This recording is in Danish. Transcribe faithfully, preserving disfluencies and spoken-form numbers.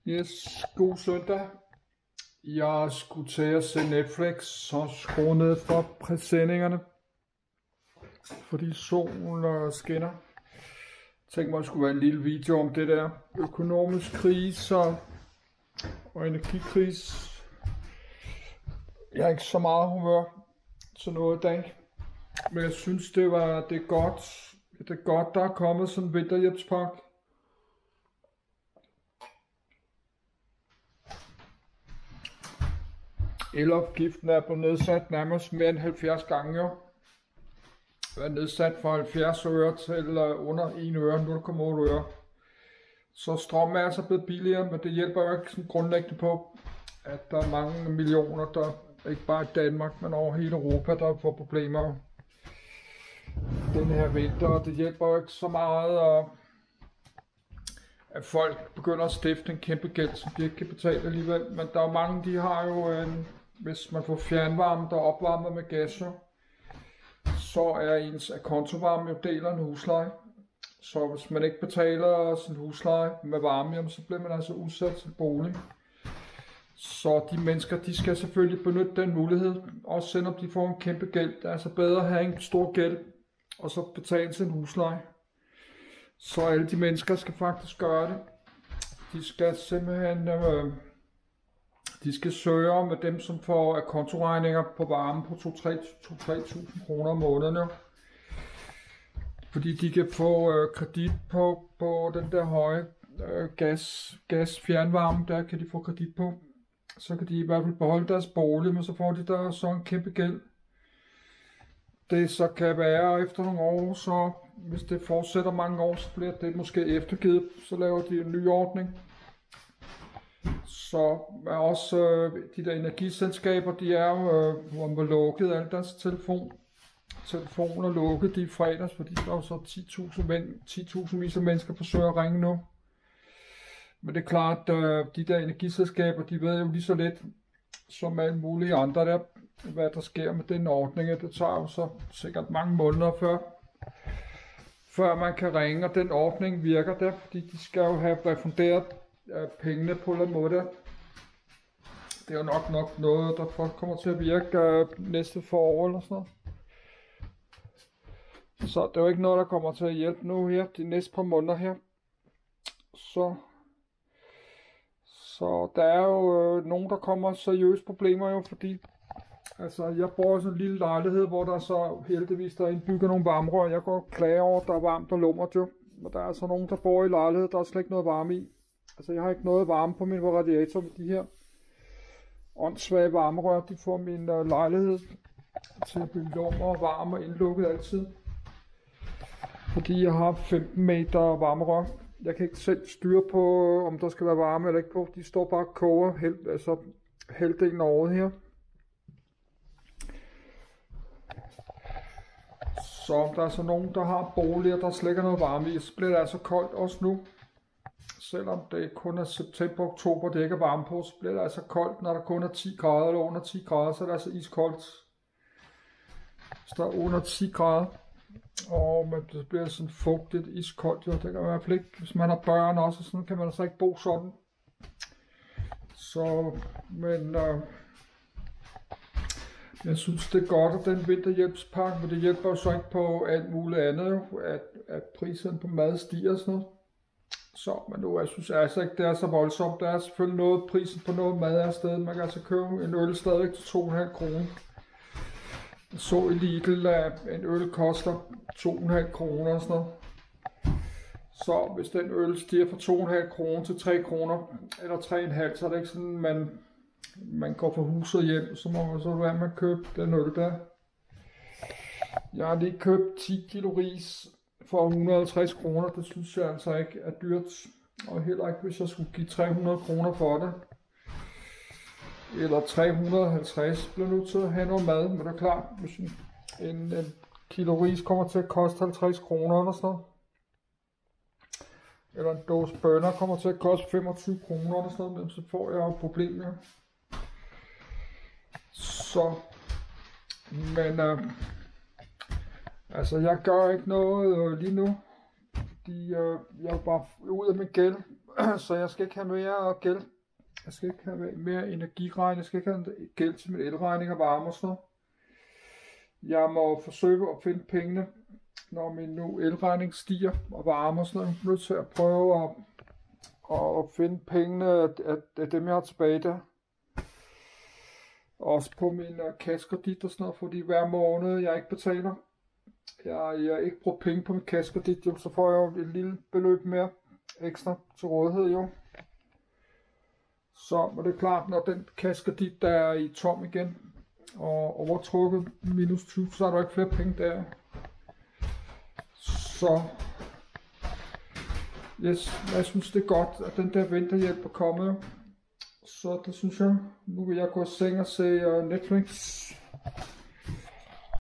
Yes, god søndag. Jeg skulle til at se Netflix og skrue ned for præsendingerne, fordi solen skinner. Tænk mig, at det skulle være en lille video om det der økonomisk krise og, og energikrise. Jeg er ikke så meget humør til noget i dag, men jeg synes, det var det er godt. Det er godt, der er kommet sådan en vinterhjælpspakke. Elafgiften er blevet nedsat nærmest mere end halvfjerds gange. Jo. Den er nedsat fra halvfjerds øre til under en øre, nu er det kommet otte øre. Så strøm er altså blevet billigere, men det hjælper jo ikke sådan grundlæggende på, at der er mange millioner, der ikke bare i Danmark, men over hele Europa, der får problemer den her vinter. Og det hjælper jo ikke så meget, at folk begynder at stifte en kæmpe gæld, som de ikke kan betale alligevel. Men der er mange, de har jo en, hvis man får fjernvarme, der er opvarmet med gas, så er ens kontovarme jo del af en husleje. Så hvis man ikke betaler sin husleje med varme, så bliver man altså udsat til bolig. Så de mennesker, de skal selvfølgelig benytte den mulighed, også selvom de får en kæmpe gæld. Det er altså bedre at have en stor gæld, og så betale sin husleje. Så alle de mennesker skal faktisk gøre det. De skal simpelthen, øh, de skal søge med dem, som får kontoregninger på varme på to til tre tusind kroner om måneden. Fordi de kan få øh, kredit på, på den der høje øh, gas, gas fjernvarme, der kan de få kredit på. Så kan de i hvert fald beholde deres bolig, men så får de der så en kæmpe gæld. Det så kan være efter nogle år, så hvis det fortsætter mange år, så bliver det måske eftergivet, så laver de en ny ordning. Så er også øh, de der energiselskaber, de er jo øh, lukket alle deres telefon. Telefoner lukket, de er fredags, fordi der er jo så ti tusind vis af mennesker forsøger at ringe nu. Men det er klart, at øh, de der energiselskaber, de ved jo lige så lidt som alle mulige andre der, hvad der sker med den ordning. Det tager jo så sikkert mange måneder før, før man kan ringe, og den ordning virker der, fordi de skal jo have refunderet øh, pengene på en eller anden måde. Det er jo nok nok noget, der folk kommer til at virke øh, næste forår eller sådan noget. Så det er jo ikke noget, der kommer til at hjælpe nu her, de næste par måneder her. Så, så der er jo øh, nogen, der kommer seriøse problemer jo, fordi altså, jeg bor i sådan en lille lejlighed, hvor der så heldigvis der er indbygget nogle varmerør. Jeg går og klager over, at der er varmt og lummert jo. Men der er altså nogen, der bor i lejlighed, der er slet ikke noget varme i. Altså, jeg har ikke noget varme på min radiator med de her åndssvage varmerør. De får min uh, lejlighed til at blive lummer og varm og indlukket altid. Fordi jeg har femten meter varmerør. Jeg kan ikke selv styre på, om der skal være varme eller ikke på. De står bare og koger hel, altså, halvdelen af året her. Så der er så nogen, der har boliger, der slet ikke er noget varme i, så bliver det altså koldt også nu. Selvom det kun er september og oktober, det ikke er varme på, så bliver det altså koldt, når der kun er ti grader eller under ti grader, så er det altså iskoldt. Så der er under ti grader, og det bliver sådan fugtigt, iskoldt, jo. Det kan man i hvert fald ikke, hvis man har børn også, så sådan kan man altså ikke bo sådan. Så, men øh, jeg synes, det er godt, at den vinterhjælpspakke, men det hjælper jo så ikke på alt muligt andet, at, at priserne på mad stiger og sådan noget. Så, men nu, jeg synes altså ikke, det er så voldsomt. Der er selvfølgelig noget, prisen på noget mad er afsted. Man kan altså købe en øl stadigvæk til to komma fem kroner. Så i Lidl, at en øl koster to komma fem kroner og sådan noget. Så hvis den øl stiger fra to komma fem kroner til tre kroner, eller tre komma fem, så er det ikke sådan, man... man går fra huset hjem, så må man så være med at købe den øl der. Jeg har lige købt ti kilo ris for et hundrede og halvtreds kroner. Det synes jeg altså ikke er dyrt. Og heller ikke, hvis jeg skulle give tre hundrede kroner for det. Eller tre hundrede og halvtreds. Bliver nødt til at have noget mad. Men det er klart, hvis en, en, en kilo ris kommer til at koste halvtreds kroner eller sådan noget. Eller en dåse bønner kommer til at koste femogtyve kroner eller sådan noget. Så får jeg jo problemer. Så, men øh, altså jeg gør ikke noget øh, lige nu, fordi øh, jeg er bare ud af min gæld, så jeg skal ikke have mere gæld. Jeg skal ikke have mere energiregning, jeg skal ikke have gæld til min elregning og varme og sådan noget. Jeg må forsøge at finde pengene, når min nu elregning stiger og varme og sådan noget. Jeg er nødt til at prøve at, at finde pengene af, af dem, jeg har tilbage der. Også på min kassekredit og sådan noget, fordi hver måned jeg ikke betaler. Jeg, jeg ikke bruger penge på min kassekredit, så får jeg jo et lille beløb mere ekstra til rådighed jo. Så men det er klart, når den kassekredit der er i tom igen, og overtrukket minus tyve, så er der ikke flere penge der. Så yes, jeg synes det er godt, at den der vinterhjælp er kommet. Så det synes jeg. Nu vil jeg gå i seng og se uh, Netflix.